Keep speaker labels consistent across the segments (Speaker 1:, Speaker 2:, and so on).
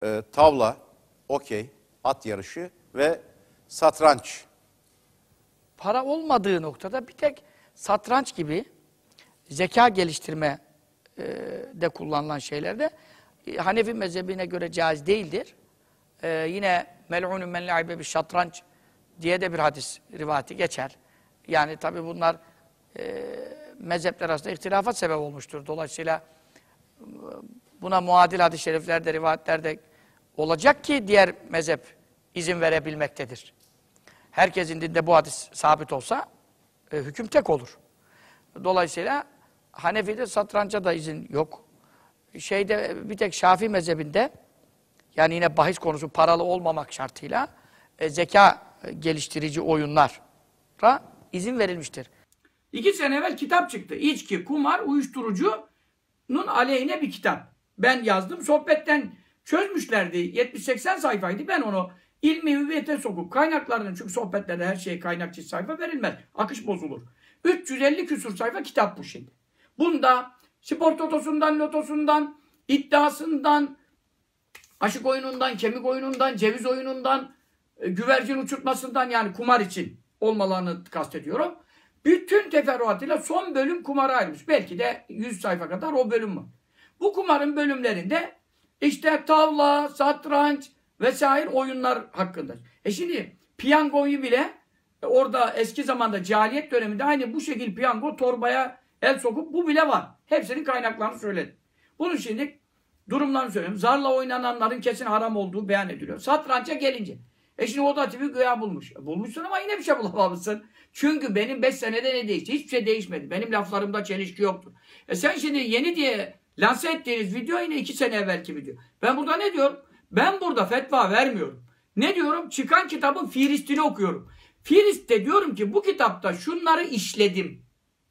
Speaker 1: tavla, okey, at yarışı ve satranç.
Speaker 2: Para olmadığı noktada bir tek satranç gibi zeka geliştirme de kullanılan şeylerde Hanefi mezhebine göre caiz değildir. Yine mel'unun men la'ibe bir şatranç diye de bir hadis rivayeti geçer. Yani tabi bunlar mezhepler arasında ihtilafa sebep olmuştur. Dolayısıyla buna muadil hadis-i şeriflerde, rivayetlerde olacak ki diğer mezhep izin verebilmektedir. Herkesin dinde bu hadis sabit olsa hüküm tek olur. Dolayısıyla Hanefi'de satranca da izin yok. Bir tek Şafii mezhebinde yani yine bahis konusu paralı olmamak şartıyla zeka geliştirici oyunlara izin verilmiştir.
Speaker 3: 2 sene evvel kitap çıktı. İçki, kumar, uyuşturucunun aleyhine bir kitap. Ben yazdım. Sohbetten çözmüşlerdi. 70-80 sayfaydı. Ben onu ilmi hüviyete sokup kaynaklarının, çünkü sohbetlerde her şeye kaynakçı sayfa verilmez. Akış bozulur. 350 küsur sayfa kitap bu şimdi. Bunda spor totosundan, lotosundan, iddiasından, aşık oyunundan, kemik oyunundan, ceviz oyunundan, güvercin uçurtmasından, yani kumar için olmalarını kastediyorum. Bütün teferruatıyla son bölüm kumara ayrılmış. Belki de 100 sayfa kadar o bölüm var. Bu kumarın bölümlerinde işte tavla, satranç vesaire oyunlar hakkında. Şimdi piyangoyu bile orada eski zamanda cahiliyet döneminde aynı bu şekilde piyango torbaya el sokup bu bile var. Hepsinin kaynaklarını söyledim. Bunun şimdi durumlarını söylüyorum. Zarla oynananların kesin haram olduğu beyan ediliyor. Satrança gelince. Şimdi Oda TV güya bulmuş. Bulmuşsun ama yine bir şey bulamamışsın. Çünkü benim 5 senede ne değişti? Hiçbir şey değişmedi. Benim laflarımda çelişki yoktu. Sen şimdi yeni diye lanse ettiğiniz video yine 2 sene evvelki video. Ben burada ne diyorum? Ben burada fetva vermiyorum. Ne diyorum? Çıkan kitabın Fihrist'ini okuyorum. Fihrist'te diyorum ki bu kitapta şunları işledim.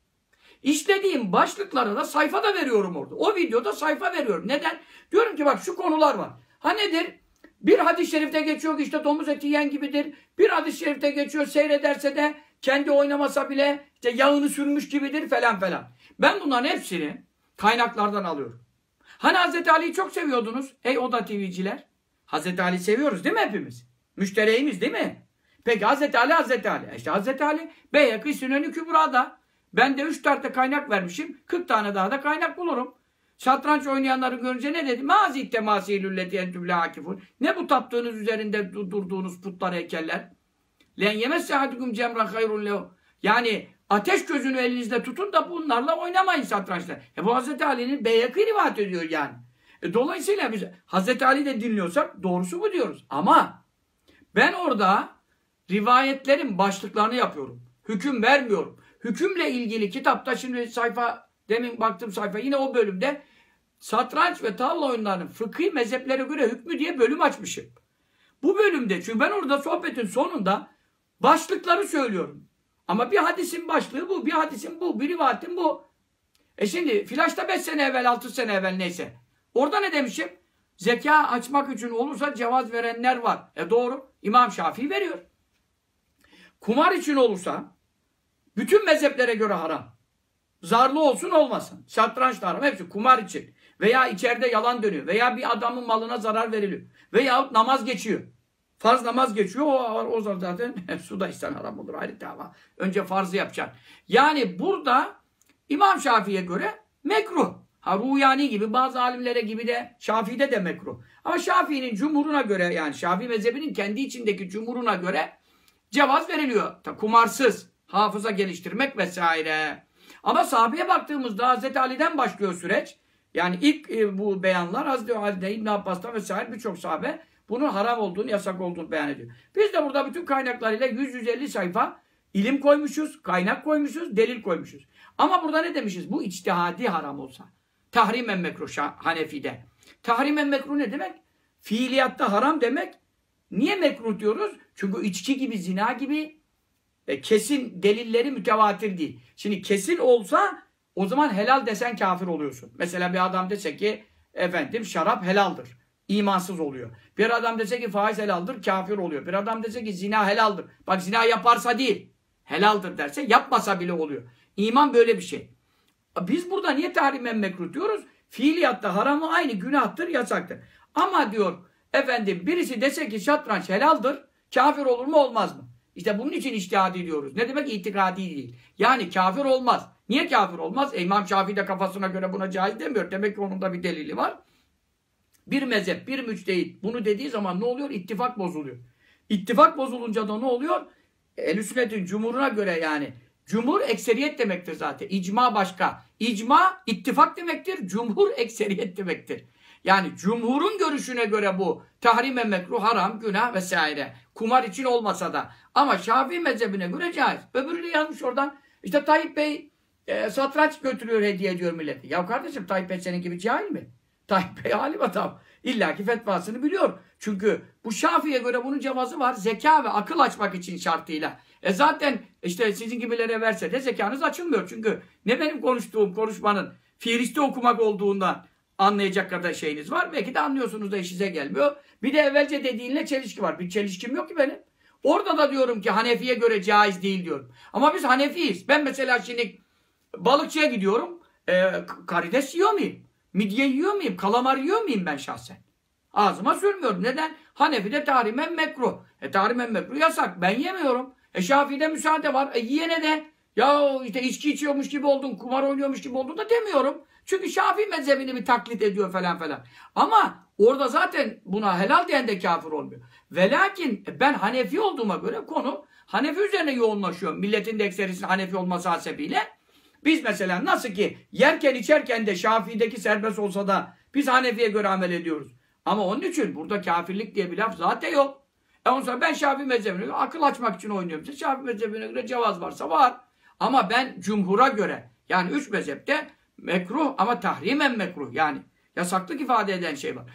Speaker 3: İşlediğim başlıklara da sayfa da veriyorum orada. O videoda sayfa veriyorum. Neden? Diyorum ki bak şu konular var. Ha nedir? Bir hadis-i şerifte geçiyor ki işte domuz eti yiyen gibidir. Bir hadis-i şerifte geçiyor, seyrederse de kendi oynamasa bile işte yağını sürmüş gibidir falan falan. Ben bunların hepsini kaynaklardan alıyorum. Hani Hazreti Ali'yi çok seviyordunuz ey Oda TV'ciler? Hazreti Ali seviyoruz değil mi hepimiz? Müştereğimiz değil mi? Peki Hazreti Ali, Hazreti Ali. İşte Hazreti Ali Beyhekî Süneni Kübra'da. Ben de 3 tane kaynak vermişim. 40 tane daha da kaynak bulurum. Satranç oynayanları görünce ne dedi? Mazî temâsîlüllezî entüm lâ akifûn. Ne bu taptığınız üzerinde durduğunuz putlar, heykeller? Len yemesse ahadukum cemran hayrun lehu. Yani ateş gözünü elinizde tutun da bunlarla oynamayın satrançta. Bu Hazreti Ali'nin Beyhekî rivayet ediyor yani. Dolayısıyla biz Hazreti Ali de dinliyorsak doğrusu bu diyoruz. Ama ben orada rivayetlerin başlıklarını yapıyorum. Hüküm vermiyorum. Hükümle ilgili kitapta şimdi sayfa, demin baktım sayfa, yine o bölümde satranç ve tavla oyunlarının fıkhi mezheplere göre hükmü diye bölüm açmışım. Bu bölümde, çünkü ben orada sohbetin sonunda başlıkları söylüyorum. Ama bir hadisin başlığı bu, bir hadisin bu, bir rivayetin bu. Şimdi Flaş'ta 5 sene evvel, 6 sene evvel neyse. Orada ne demişim? Zeka açmak için olursa cevaz verenler var. Doğru. İmam Şafii veriyor. Kumar için olursa bütün mezheplere göre haram. Zarlı olsun olmasın. Satranç da haram. Hepsi kumar için. Veya içeride yalan dönüyor. Veya bir adamın malına zarar veriliyor. Veya namaz geçiyor. Farz namaz geçiyor. O zaten suda içsen haram olur. Ayrı dava. Önce farzı yapacaksın. Yani burada İmam Şafii'ye göre mekruh. Ruyani gibi, bazı alimlere gibi de Şafii'de de mekruh. Ama Şafii'nin cumhuruna göre, yani Şafii mezhebinin kendi içindeki cumhuruna göre cevaz veriliyor. Kumarsız, hafıza geliştirmek vesaire. Ama sahabeye baktığımızda Hazreti Ali'den başlıyor süreç. Yani ilk bu beyanlar Hazreti Ali'de, İbn Abbas'tan vesaire birçok sahabe bunun haram olduğunu, yasak olduğunu beyan ediyor. Biz de burada bütün kaynaklarıyla 100-150 sayfa ilim koymuşuz, kaynak koymuşuz, delil koymuşuz. Ama burada ne demişiz? Bu içtihadi haram olsa. Tahrimen mekruh Hanefi'de. Tahrimen mekruh ne demek? Fiiliyatta haram demek. Niye mekruh diyoruz? Çünkü içki gibi, zina gibi kesin delilleri mütevatir değil. Şimdi kesin olsa o zaman helal desen kafir oluyorsun. Mesela bir adam dese ki efendim şarap helaldir. İmansız oluyor. Bir adam dese ki faiz helaldir, kafir oluyor. Bir adam dese ki zina helaldir. Bak zina yaparsa değil, helaldir derse yapmasa bile oluyor. İman böyle bir şey. Biz burada niye tahrimen mekruh diyoruz? Fiiliyatta haramı aynı, günahtır, yasaktır. Ama diyor efendim birisi dese ki şatranç helaldir, kafir olur mu olmaz mı? İşte bunun için içtihadi diyoruz. Ne demek itikadi değil. Yani kafir olmaz. Niye kafir olmaz? İmam Şafii de kafasına göre buna caiz demiyor. Demek ki onun da bir delili var. Bir mezhep, bir müçtehit bunu dediği zaman ne oluyor? İttifak bozuluyor. İttifak bozulunca da ne oluyor? Ehl-i Sünnet'in cumhuruna göre yani. Cumhur ekseriyet demektir zaten. İcma başka. İcma ittifak demektir. Cumhur ekseriyet demektir. Yani cumhurun görüşüne göre bu tahrime mekruh, haram, günah vesaire. Kumar için olmasa da. Ama Şafii mezhebine göre caiz. Öbürü de yazmış oradan. İşte Tayyip Bey satranç götürüyor, hediye ediyor millete. Ya kardeşim Tayyip Bey senin gibi cahil mi? Tayyip Bey alim adam. İlla ki fetvasını biliyor. Çünkü bu Şafii'ye göre bunun cevazı var. Zeka ve akıl açmak için şartıyla. Zaten işte sizin gibilere verse de zekanız açılmıyor. Çünkü ne benim konuştuğum konuşmanın fiiliste okumak olduğundan anlayacak kadar şeyiniz var. Belki de anlıyorsunuz da işinize gelmiyor. Bir de evvelce dediğinle çelişki var. Bir çelişkim yok ki benim. Orada da diyorum ki Hanefi'ye göre caiz değil diyorum. Ama biz Hanefiyiz. Ben mesela şimdi balıkçıya gidiyorum. Karides yiyor muyum? Midye yiyor muyum? Kalamar yiyor muyum ben şahsen? Ağzıma sürmüyorum. Neden? Hanefi'de tahrimen mekruh. Tahrimen mekruh yasak. Ben yemiyorum. Şafii'de müsaade var. Yiyene de ya işte içki içiyormuş gibi oldun, kumar oynuyormuş gibi oldun da demiyorum. Çünkü Şafii mezhebini bir taklit ediyor falan falan. Ama orada zaten buna helal diyen de kafir olmuyor. Ve lakin ben Hanefi olduğuma göre konu Hanefi üzerine yoğunlaşıyor. Milletin de ekserisinin Hanefi olması hasebiyle. Biz mesela nasıl ki yerken içerken de Şafii'deki serbest olsa da biz Hanefi'ye göre amel ediyoruz. Ama onun için burada kafirlik diye bir laf zaten yok. Ondan sonra ben Şafii mezhebine göre akıl açmak için oynuyorum. Şafii mezhebine göre cevaz varsa var. Ama ben cumhura göre yani 3 mezhepte mekruh ama tahrimen mekruh yani yasaklık ifade eden şey var.